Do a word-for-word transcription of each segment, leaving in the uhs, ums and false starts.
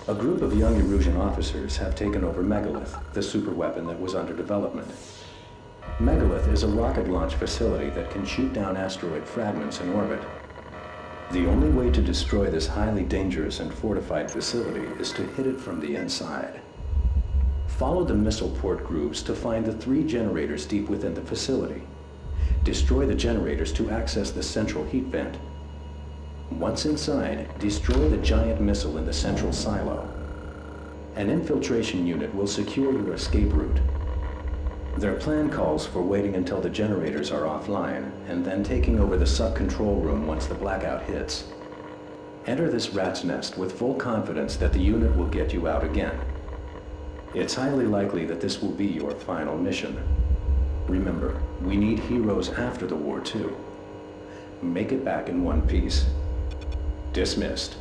A group of young Erusian officers have taken over Megalith, the superweapon that was under development. Megalith is a rocket launch facility that can shoot down asteroid fragments in orbit. The only way to destroy this highly dangerous and fortified facility is to hit it from the inside. Follow the missile port grooves to find the three generators deep within the facility. Destroy the generators to access the central heat vent. Once inside, destroy the giant missile in the central silo. An infiltration unit will secure your escape route. Their plan calls for waiting until the generators are offline, and then taking over the sub-control room once the blackout hits. Enter this rat's nest with full confidence that the unit will get you out again. It's highly likely that this will be your final mission. Remember, we need heroes after the war too. Make it back in one piece. Dismissed.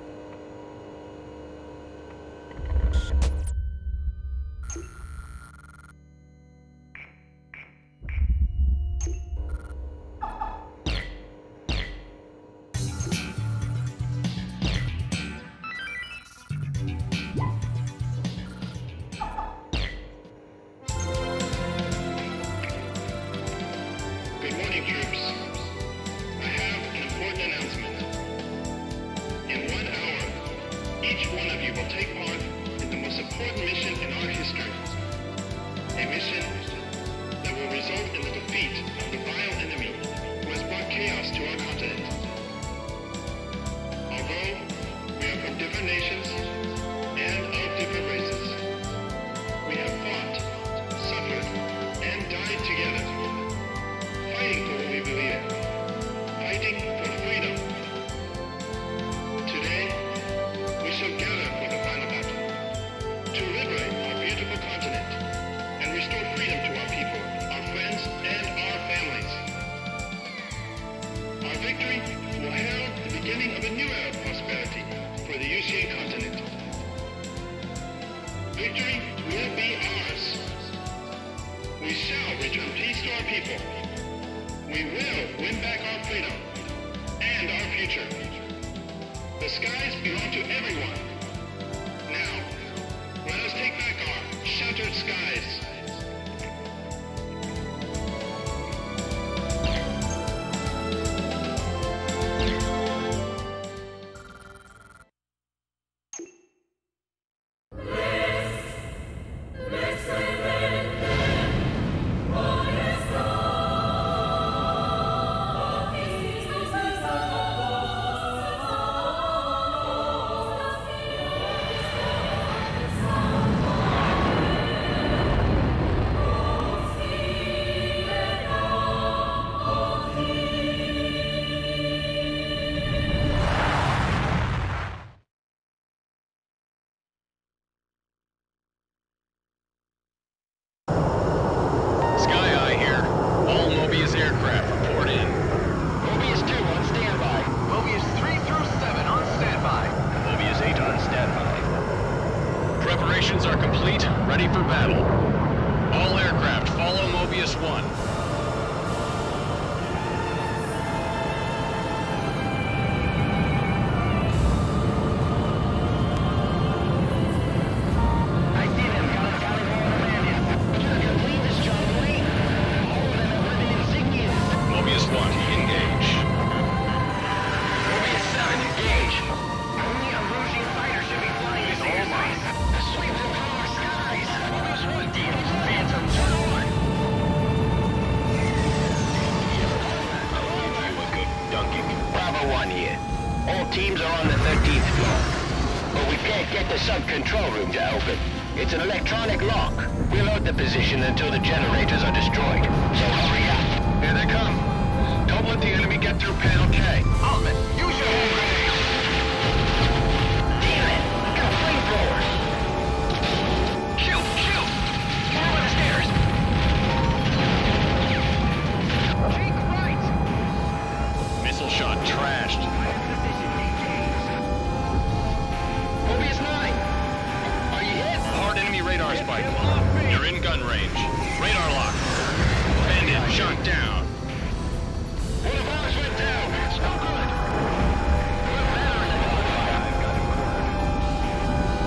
Control room to open. It's an electronic lock. We'll hold the position until the generators are destroyed. So hurry up. Here they come. Don't let the enemy get through panel K. Altman, use your hand grenade. Damn it! Got flamethrowers. Shoot! Shoot! Get over the stairs. Take right. Missile shot trashed. Enemy radar spike. You're in gun range. Radar lock. Bandit shot down. One of ours went down. It's no good. We're better than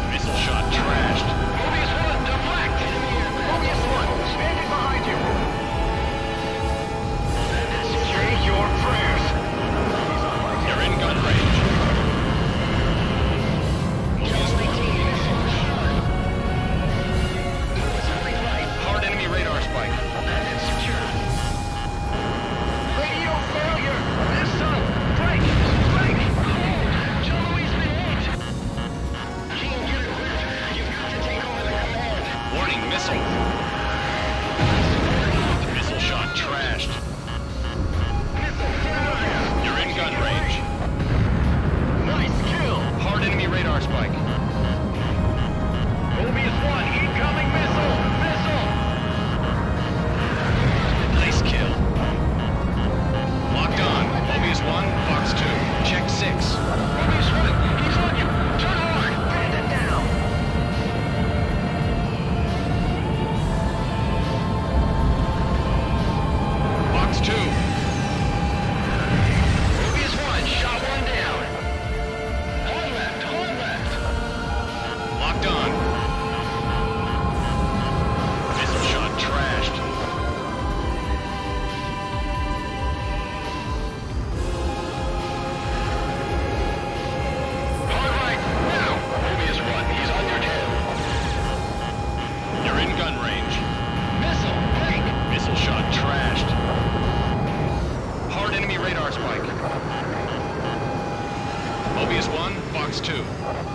Mobius one, box two.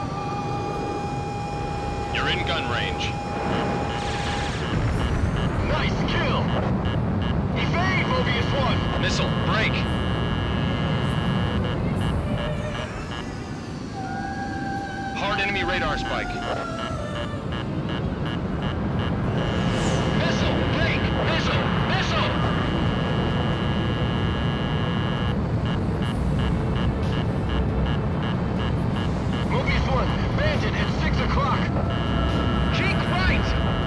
You're in gun range. Nice kill! Evade, Mobius one! Missile, break! Hard enemy radar spike. Missile, break! Missile, missile! Mobius one, bandit at six o'clock! Cheek right!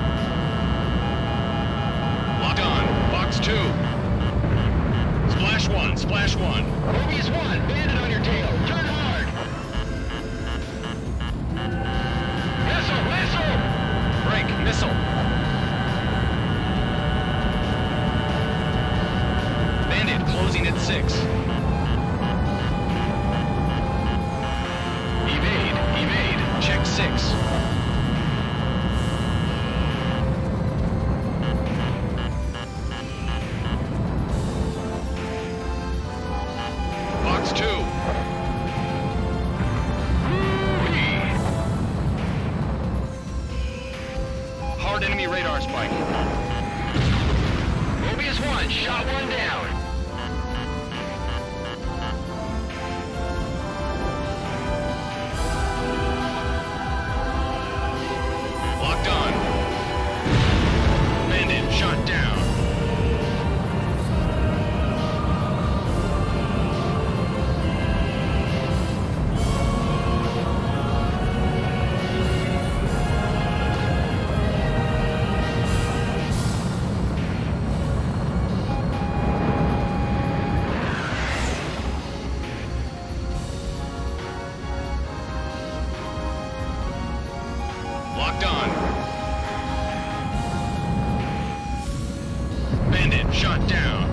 Lock on, box two. Splash one, splash one. Mobius one, bandit on your tail, turn hard! Missile, missile! Break, missile. Bandit closing at six. Evade, evade, check six. Box two. Hard enemy radar spike. Mobius one, shot one down. Locked on. Bandit shot down. Locked on. Bandit shot down.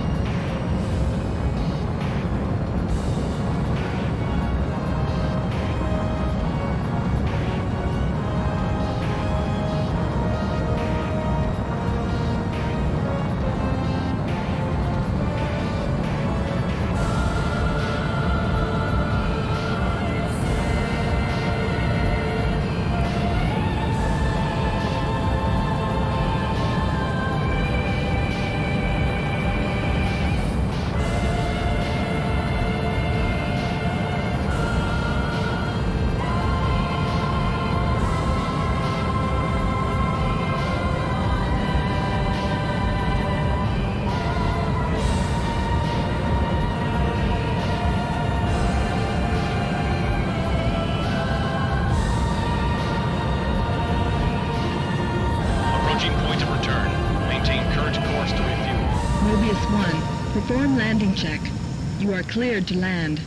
Approaching point of return. Maintain current course to refuel. Mobius one, perform landing check. You are cleared to land.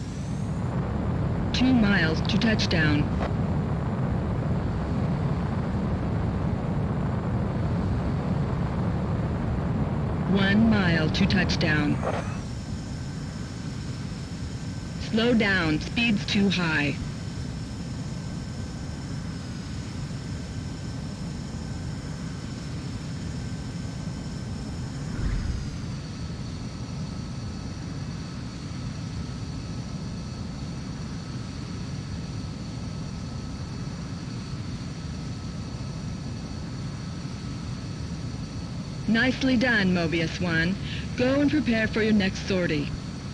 Two miles to touchdown. One mile to touchdown. Slow down, speed's too high. Nicely done, Mobius one. Go and prepare for your next sortie.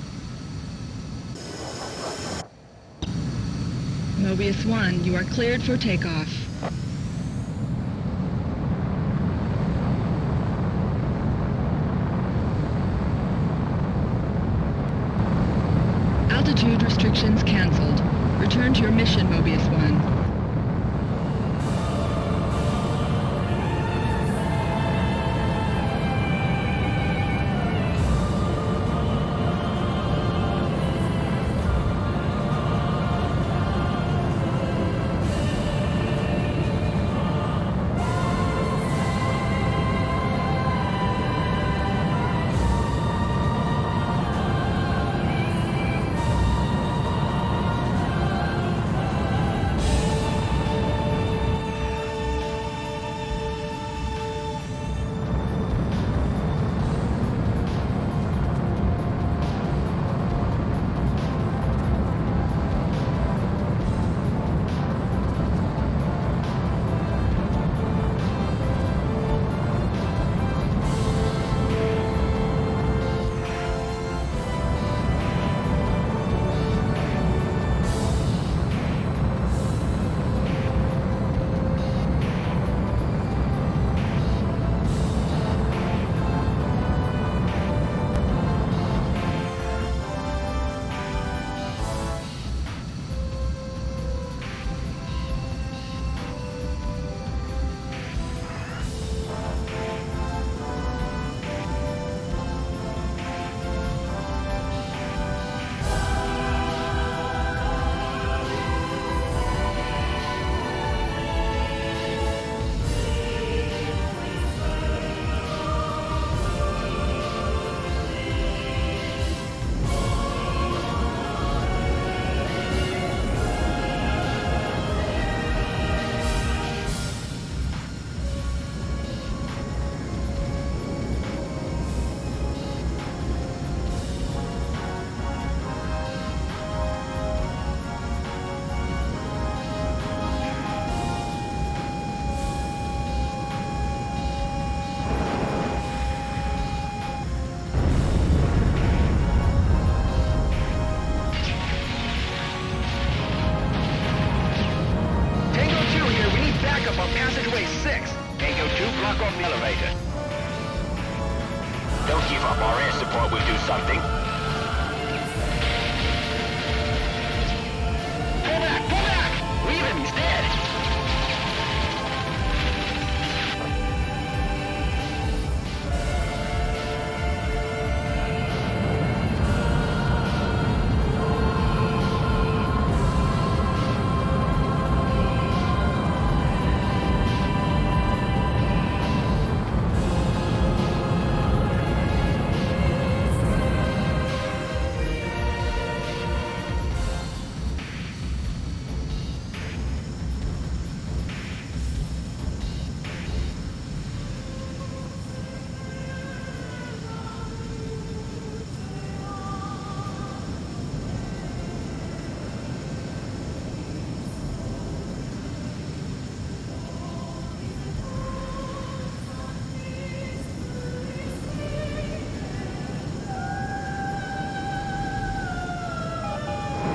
Mobius one, you are cleared for takeoff. Altitude restrictions cancelled. Return to your mission, Mobius one.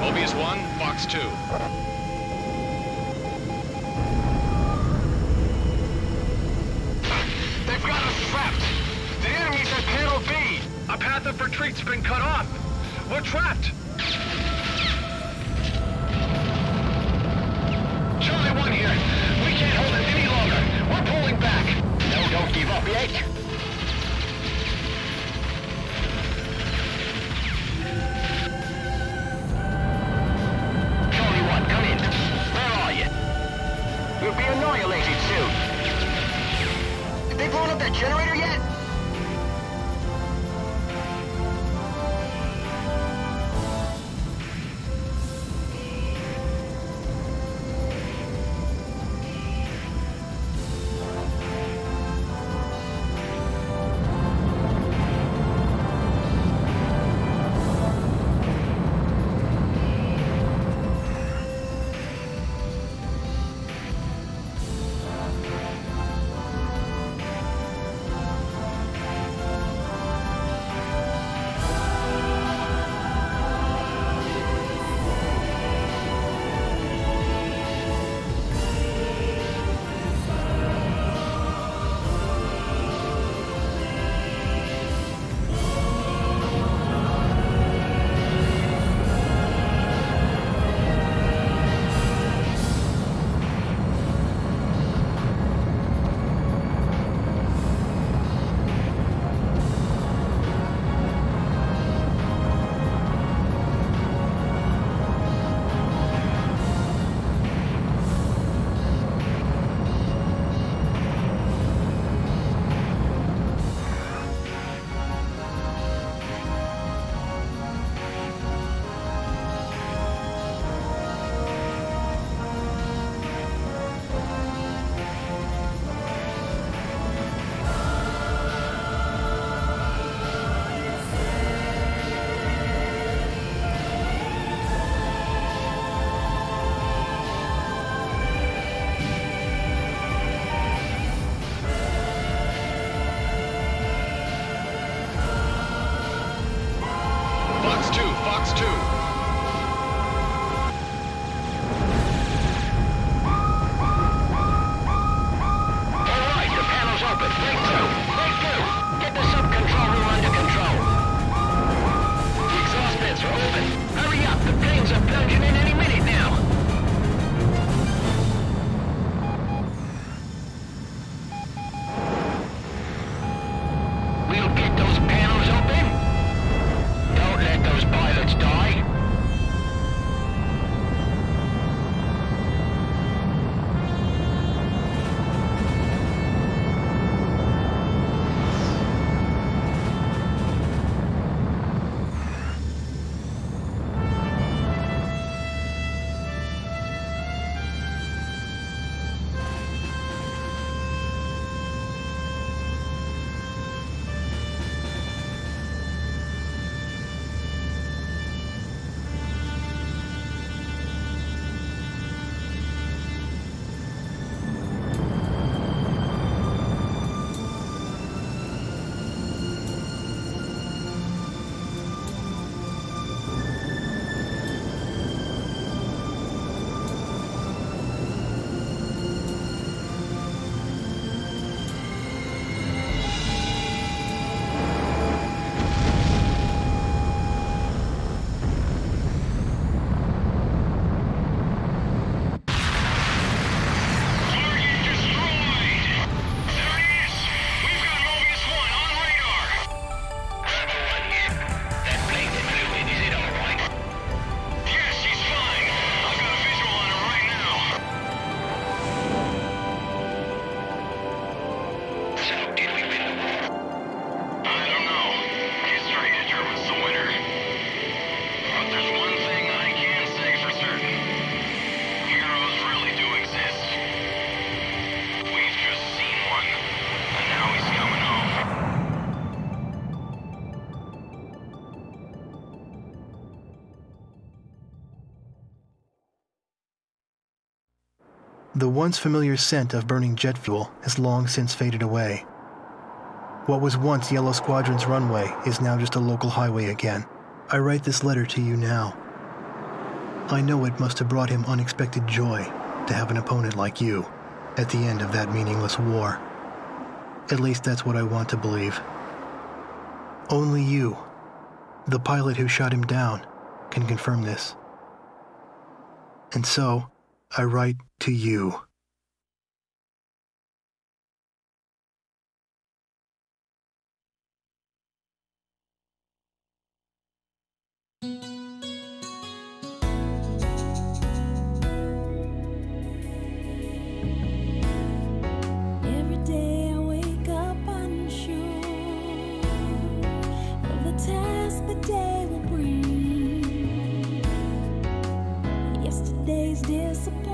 Mobius one, Fox two. They've got us trapped! The enemy's at Panel B! A path of retreat's been cut off! We're trapped! Charlie one here! We can't hold it any longer! We're pulling back! No, don't give up yet! Charlie one, come in! Where are you? You'll be annihilated soon! Did they blow up that generator yet? The once familiar scent of burning jet fuel has long since faded away. What was once Yellow Squadron's runway is now just a local highway again. I write this letter to you now. I know it must have brought him unexpected joy to have an opponent like you at the end of that meaningless war. At least that's what I want to believe. Only you, the pilot who shot him down, can confirm this. And so, I write to you. Yesterday's disappointment.